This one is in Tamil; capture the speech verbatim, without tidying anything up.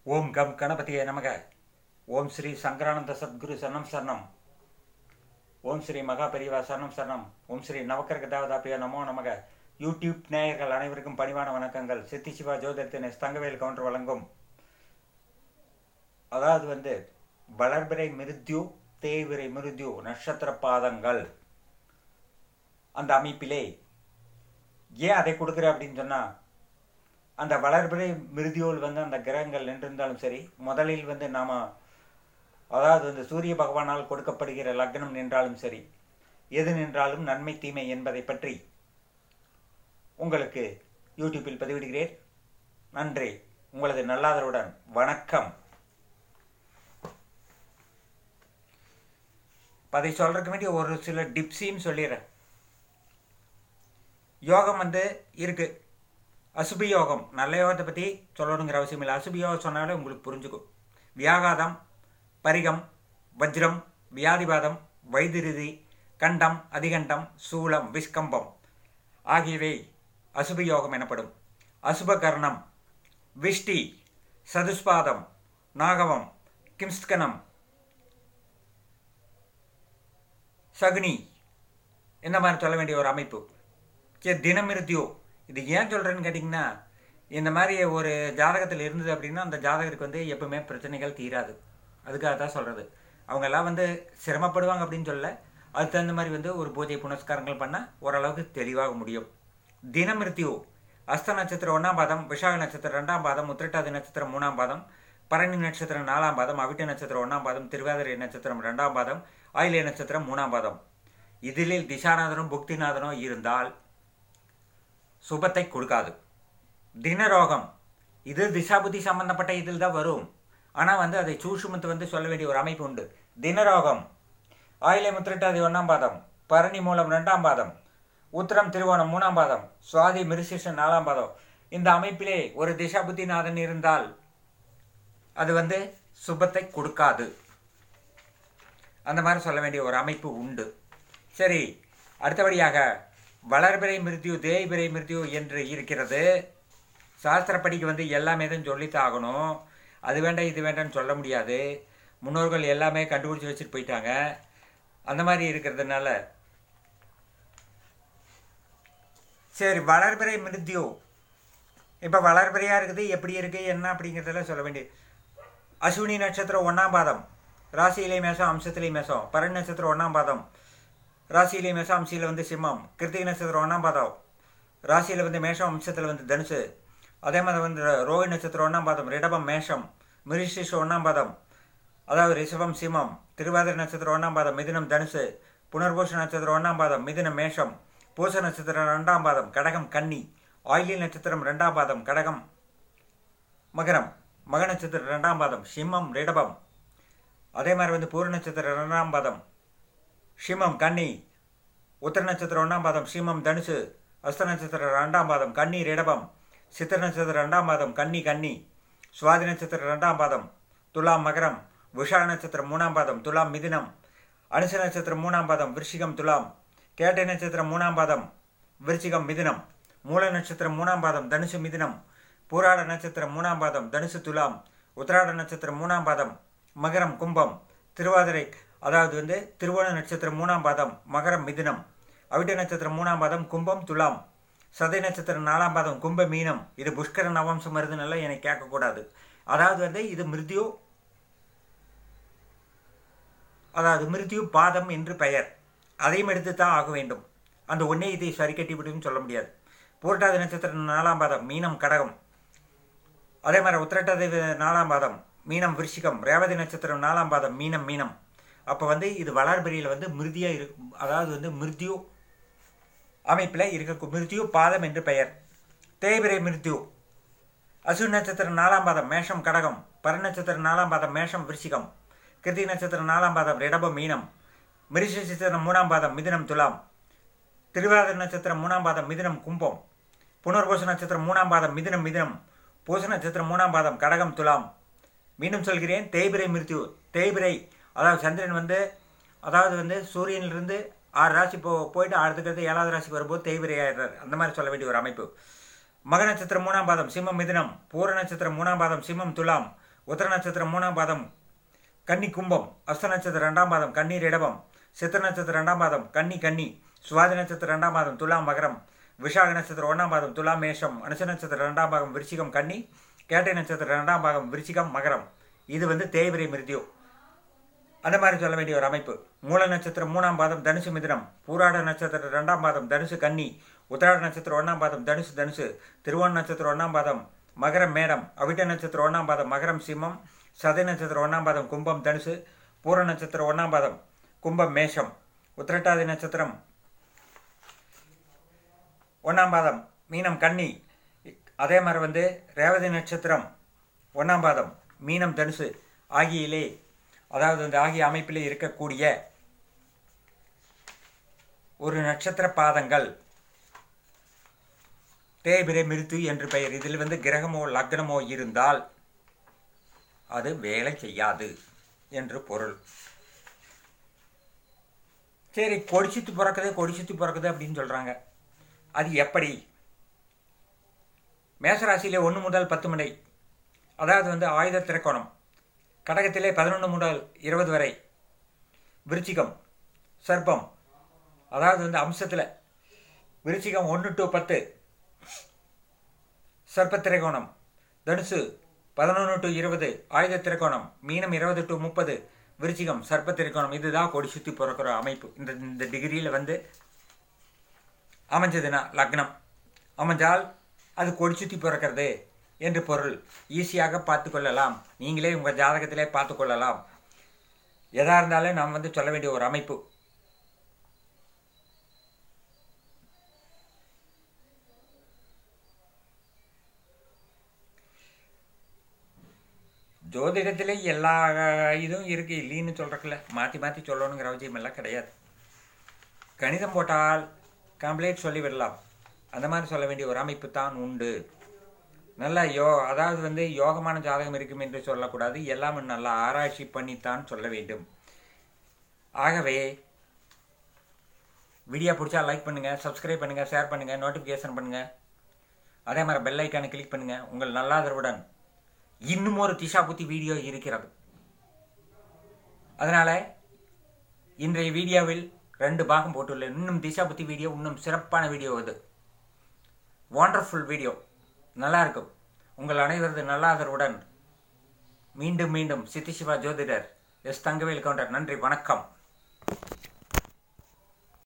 ஓம் கம் கணபதியே நமக. ஓம் ஸ்ரீ சங்கரானந்த சத்குரு சரணம் சரணம். ஓம் ஸ்ரீ மகா பெரியவா சரணம் சரணம். ஓம் ஸ்ரீ நவக்கரக தேவதாப்பியா நமோ நமக. யூடியூப் நேயர்கள் அனைவருக்கும் பணிவான வணக்கங்கள். சித்தி சிவா ஜோதிடத்தின் தங்கவேல் கவுண்டர் வழங்கும், அதாவது வந்து வளர்பிறை மிருத்யு தேய்விரை மிருத்யு நட்சத்திர பாதங்கள் அந்த அமைப்பிலே ஏன் அதை கொடுக்குற அப்படின்னு சொன்னால், அந்த வளர்பிறை மிருதியோல் வந்து அந்த கிரகங்கள் நின்றிருந்தாலும் சரி, முதலில் வந்து நாம் அதாவது வந்து சூரிய பகவானால் கொடுக்கப்படுகிற லக்னம் நின்றாலும் சரி, எது நின்றாலும் நன்மை தீமை என்பதை பற்றி உங்களுக்கு யூடியூப்பில் பதிவிடுகிறேன். நன்றி. உங்களது நல்லாதருடன் வணக்கம். அதை சொல்றதுக்கு வேண்டிய ஒரு சில டிப்ஸையும் சொல்லிடுறேன். யோகம் வந்து இருக்கு. அசுபி யோகம், நல்ல யோகத்தை பற்றி சொல்லணுங்கிற அவசியம் இல்லை. அசுபி யோகம் சொன்னாலே உங்களுக்கு புரிஞ்சுக்கும். வியாகாதம், பரிகம், வஜ்ரம், வியாதிபாதம், வைதிருதி, கண்டம், அதிகண்டம், சூலம், விஸ்கம்பம் ஆகியவை அசுபி யோகம் எனப்படும். அசுபகர்ணம், விஷ்டி, சதுஸ்பாதம், நாகவம், கிம்ஸ்கனம், சகுனி, இந்த மாதிரி சொல்ல வேண்டிய ஒரு அமைப்பு. தினமிருத்தியோ, இது ஏன் சொல்கிறேன்னு கேட்டிங்கன்னா, இந்த மாதிரி ஒரு ஜாதகத்தில் இருந்தது அப்படின்னா அந்த ஜாதகருக்கு வந்து எப்பவுமே பிரச்சனைகள் தீராது. அதுக்காக தான் சொல்கிறது. அவங்கெல்லாம் வந்து சிரமப்படுவாங்க அப்படின்னு சொல்ல, அதுக்கு தகுந்த மாதிரி வந்து ஒரு பூஜை புனஸ்காரங்கள் பண்ணால் ஓரளவுக்கு தெளிவாக முடியும். தினமிருத்தியோ, அஸ்த நட்சத்திரம் ஒன்றாம் பாதம், விஷாக நட்சத்திரம் ரெண்டாம் பாதம், உத்திரட்டாதி நட்சத்திரம் மூணாம் பாதம், பரணி நட்சத்திரம் நாலாம் பாதம், அவிட்ட நட்சத்திரம் ஒன்றாம் பாதம், திருவாதிரை நட்சத்திரம் ரெண்டாம் பாதம், ஆயிலிய நட்சத்திரம் மூணாம் பாதம், இதில் திசாநாதனும் புக்திநாதனும் இருந்தால் சுபத்தை கொடுக்காது. தினரோகம், இது திசாபுத்தி சம்பந்தப்பட்ட இதில் தான் வரும். ஆனால் வந்து அதை சூஷுமத்து வந்து சொல்ல வேண்டிய ஒரு அமைப்பு உண்டு. தினரோகம், ஆயிலை முத்திரட்டாதி ஒன்றாம் பாதம், பரணி மூலம் ரெண்டாம் பாதம், உத்திரம் திருவோணம் மூணாம் பாதம், சுவாதி மிருசிஷன் நாலாம் பாதம், இந்த அமைப்பிலே ஒரு திசாபுத்திநாதன் இருந்தால் அது வந்து சுபத்தை கொடுக்காது. அந்த மாதிரி சொல்ல வேண்டிய ஒரு அமைப்பு உண்டு. சரி, அடுத்தபடியாக வளர்பிறை மிருத்யு தேய்பிறை மிருத்யு என்று இருக்கிறது. சாஸ்திரப்படிக்கு வந்து எல்லாமே தான் சொல்லித்தான் ஆகணும். அது வேண்டாம் இது வேண்டாம்னு சொல்ல முடியாது. முன்னோர்கள் எல்லாமே கண்டுபிடிச்சி வச்சுட்டு போயிட்டாங்க. அந்த மாதிரி இருக்கிறதுனால சரி, வளர்பிறை மிருத்யு இப்போ வளர்பிறையாக இருக்குது, எப்படி இருக்குது என்ன அப்படிங்கிறதெல்லாம் சொல்ல வேண்டிய. அஸ்வினி நட்சத்திரம் ஒன்றாம் பாதம், ராசியிலே மேசம், அம்சத்திலே மேசம், பரணி நட்சத்திரம் ஒன்றாம் பாதம், ராசியிலே மேஷம், அம்சியில் வந்து சிம்மம், கிருத்திகை நட்சத்திரம் ஒன்றாம் பாதம், ராசியில் வந்து மேஷம், அம்சத்தில் வந்து தனுசு, அதே மாதிரி வந்து ரோஹி நட்சத்திரம் ஒன்றாம் பாதம், ரிடபம் மேஷம், மிருஷிஷம் ஒன்றாம் பாதம், அதாவது ரிஷபம் சிம்மம், திருவாதிரை நட்சத்திரம் ஒன்றாம் பாதம், மிதுனம் தனுசு, புனர்பூஷ நட்சத்திரம் ஒன்றாம் பாதம், மிதுனம் மேஷம், பூச நட்சத்திரம் ரெண்டாம் பாதம், கடகம் கன்னி, ஆயிலி நட்சத்திரம் ரெண்டாம் பாதம், கடகம் மகரம், மக நட்சத்திரம் ரெண்டாம் பாதம், சிம்மம் ரிடபம், அதே மாதிரி வந்து பூர நட்சத்திரம் ரெண்டாம் பாதம், சிம்மம் கன்னி, உத்தர நட்சத்திரம் ஒன்றாம் பாதம், சிம்மம் தனுசு, அஸ்த நட்சத்திரம் ரெண்டாம் பாதம், கன்னி ரிடபம், சித்திர நட்சத்திரம் ரெண்டாம் பாதம், கன்னி கன்னி, சுவாதி நட்சத்திரம் ரெண்டாம் பாதம், துலாம் மகரம், விஷாக நட்சத்திரம் மூணாம் பாதம், துலாம் மிதினம், அனுச நட்சத்திரம் மூணாம் பாதம், விருச்சிகம் துலாம், கேட்டை நட்சத்திரம் மூணாம் பாதம், விருச்சிகம் மிதினம், மூல நட்சத்திரம் மூணாம் பாதம், தனுசு மிதினம், பூராட நட்சத்திரம் மூணாம் பாதம், தனுசு துலாம், உத்திராட நட்சத்திரம் மூணாம் பாதம், மகரம் கும்பம், திருவாதிரை அதாவது வந்து திருவோண நட்சத்திரம் மூணாம் பாதம், மகரம் மிதுனம், அவிட்ட நட்சத்திரம் மூணாம் பாதம், கும்பம் துலாம், சதை நட்சத்திரம் நாலாம் பாதம், கும்ப மீனம். இது புஷ்கர நவம்சம் வருதுனால எனக்கு கேட்கக்கூடாது. அதாவது வந்து இது மிருத்யு, அதாவது மிருத்யு பாதம் என்று பெயர். அதையும் எடுத்து தான் ஆக வேண்டும். அந்த ஒன்னே இதை சரி கட்டி விடுன்னு சொல்ல முடியாது. பூரட்டாதி நட்சத்திரம் நாலாம் பாதம், மீனம் கடகம், அதே மாதிரி உத்திரட்டாதி நாலாம் பாதம், மீனம் விருச்சிகம், ரேவதி நட்சத்திரம் நாலாம் பாதம், மீனம் மீனம். அப்போ வந்து இது வளர்பிறையில் வந்து மிருதியாக இருக்கும். அதாவது வந்து மிருத்யு அமைப்பில் இருக்க மிருத்யு பாதம் என்று பெயர். தேய்பிறை மிருத்யு, அஸ்வினி நட்சத்திரம் நாலாம் பாதம், மேஷம் கடகம், பர நட்சத்திரம் நாலாம் பாதம், மேஷம் விருச்சிகம், கிருத்திகை நட்சத்திரம் நாலாம் பாதம், ரிடபம் மீனம், மிருஷ நட்சத்திரம் மூணாம் பாதம், மிதுனம் துலாம், திருவாதிரை நட்சத்திரம் மூணாம் பாதம், மிதுனம் கும்பம், புனர்பூச நட்சத்திரம் மூணாம் பாதம், மிதுனம் மிதுனம், பூச நட்சத்திரம் மூணாம் பாதம், கடகம் துலாம். மீண்டும் சொல்கிறேன், தேய்பிறை மிருத்யு. தேய்பிறை அதாவது சந்திரன் வந்து அதாவது வந்து சூரியனிலிருந்து ஆறு ராசி போ போயிட்டு அடுத்துக்கிறது ஏழாவது ராசிக்கு வரும்போது தேய்பிரை ஆயிடுறாரு. அந்த மாதிரி சொல்ல வேண்டிய ஒரு அமைப்பு. மக நட்சத்திரம் மூணாம் பாதம் சிம்மம் மிதுனம், பூர நட்சத்திரம் மூணாம் பாதம் சிம்மம் துலாம், உத்தர நட்சத்திரம் மூணாம் பாதம் கன்னி கும்பம். அஸ்த நட்சத்திரம் ரெண்டாம் பாதம் கன்னி ரிடவம். சித்திர நட்சத்திரம் ரெண்டாம் பாதம் கன்னி கன்னி. சுவாதி நட்சத்திரம் ரெண்டாம் பாதம் துலாம் மகரம். விஷாக நட்சத்திரம் ஒன்றாம் பாதம் துலாம் மேஷம். அனுச நட்சத்திரம் ரெண்டாம் பாகம் விருச்சிகம் கன்னி. கேட்டை நட்சத்திரம் ரெண்டாம் பாகம் விருச்சிகம் மகரம். இது வந்து தேய்பிரை மிருத்யு. அந்த மாதிரி சொல்ல வேண்டிய ஒரு அமைப்பு. மூல நட்சத்திரம் மூணாம் பாதம் தனுசு மிதுனம். பூராட நட்சத்திரம் ரெண்டாம் பாதம் தனுசு கன்னி. உத்திராட நட்சத்திரம் ஒன்றாம் பாதம் தனுசு தனுசு. திருவோண நட்சத்திரம் ஒன்றாம் பாதம் மகரம் மேடம். அவிட்ட நட்சத்திரம் ஒன்றாம் பாதம் மகரம் சிம்மம். சதை நட்சத்திரம் ஒன்றாம் பாதம் கும்பம் தனுசு. பூர நட்சத்திரம் ஒன்றாம் பாதம் கும்பம் மேஷம். உத்திரட்டாதி நட்சத்திரம் ஒன்றாம் பாதம் மீனம் கன்னி. அதே மாதிரி வந்து ரேவதி நட்சத்திரம் ஒன்றாம் பாதம் மீனம் தனுசு ஆகியிலே, அதாவது வந்து ஆகிய அமைப்பிலே இருக்கக்கூடிய ஒரு நட்சத்திர பாதங்கள் தேய்பிரை மிருத்து என்று பெயர். இதில் வந்து கிரகமோ லக்னமோ இருந்தால் அது வேலை செய்யாது என்று பொருள். சரி, கொடி சுற்றி பிறக்குது கொடி சுற்றி பிறக்குது அப்படின்னு சொல்கிறாங்க. அது எப்படி? மேசராசியிலே ஒன்று முதல் பத்து மணி, அதாவது வந்து ஆயுத திரைக்கோணம். கடகத்திலே பதினொன்று முதல் இருபது வரை. விருச்சிகம் சர்ப்பம், அதாவது வந்து அம்சத்தில் விருச்சிகம் ஒன்று டு பத்து சர்ப்ப திரைக்கோணம். தனுசு பதினொன்று டு இருபது ஆயுத திரைக்கோணம். மீனம் இருபது டு முப்பது விருச்சிகம் சர்ப்ப திரைக்கோணம். இதுதான் கொடி சுற்றி பிறக்கிற அமைப்பு. இந்த இந்த டிகிரியில் வந்து அமைஞ்சதுன்னா லக்னம் அமைஞ்சால் அது கொடி சுற்றி பிறக்கிறது என்று பொருள். ஈஸியாக பார்த்து கொள்ளலாம். நீங்களே உங்கள் ஜாதகத்திலே பார்த்து கொள்ளலாம். எதாக இருந்தாலும் நாம் வந்து சொல்ல வேண்டிய ஒரு அமைப்பு. ஜோதிடத்திலே எல்லா இதுவும் இருக்குது, இல்லைன்னு சொல்கிறக்கில்ல. மாற்றி மாற்றி சொல்லணுங்கிற அவசியம் எல்லாம் கிடையாது. கணிதம் போட்டால் கம்ப்ளீட் சொல்லிவிடலாம். அந்த மாதிரி சொல்ல வேண்டிய ஒரு அமைப்பு தான் உண்டு. நல்ல யோ அதாவது வந்து யோகமான ஜாதகம் இருக்கும் என்று சொல்லக்கூடாது. எல்லாமே நல்லா ஆராய்ச்சி பண்ணித்தான் சொல்ல வேண்டும். ஆகவே வீடியோ பிடிச்சா லைக் பண்ணுங்கள், சப்ஸ்கிரைப் பண்ணுங்கள், ஷேர் பண்ணுங்கள், நோட்டிஃபிகேஷன் பண்ணுங்கள். அதே மாதிரி பெல் ஐக்கானை கிளிக் பண்ணுங்கள். உங்கள் நல்லாதரவுடன் இன்னும் ஒரு திஷா புத்தி வீடியோ இருக்கிறது. அதனால் இன்றைய வீடியோவில் ரெண்டு பாகம் போட்டுள்ளேன். இன்னும் திஷா புத்தி வீடியோ இன்னும் சிறப்பான வீடியோ. அது ஒண்டர்ஃபுல் வீடியோ, நல்லா இருக்கும். உங்கள் அனைவரது நல்லாதரவுடன் மீண்டும் மீண்டும் சித்தி சிவா ஜோதிடர் எஸ் தங்கவேல் கவுண்டர். நன்றி, வணக்கம்.